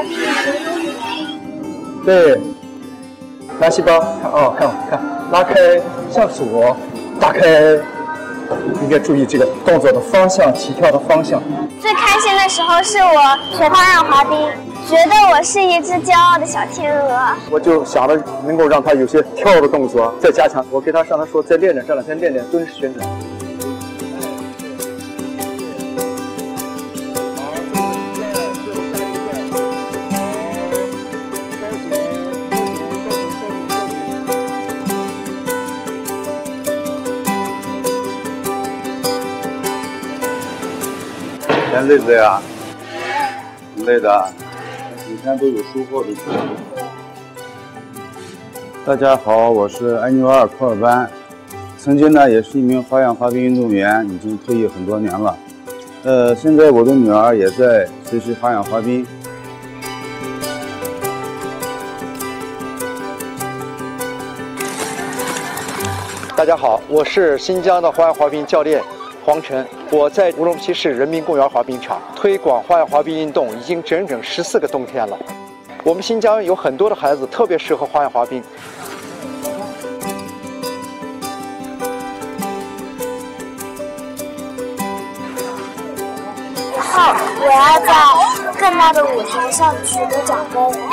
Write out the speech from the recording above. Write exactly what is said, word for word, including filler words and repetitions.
对，拿细胞，看哦，看看，拉开向左，打开，应该注意这个动作的方向，起跳的方向。 最开心的时候是我学花样滑冰，觉得我是一只骄傲的小天鹅。 我就想着能够让他有些跳的动作再加强，我给他上他说再练练，这两天练练蹲式旋转。 嫌累不累啊？挺累的，每天都有收获的。大家好，我是安纽尔科尔班，曾经呢也是一名花样滑冰运动员，已经退役很多年了。呃，现在我的女儿也在学习花样滑冰。 大家好，我是新疆的花样滑冰教练黄晨。 我在乌鲁木齐市人民公园滑冰场推广花样滑冰运动已经整整十四个冬天了。我们新疆有很多的孩子特别适合花样滑冰。 以后我要在更大的舞台上取得奖杯。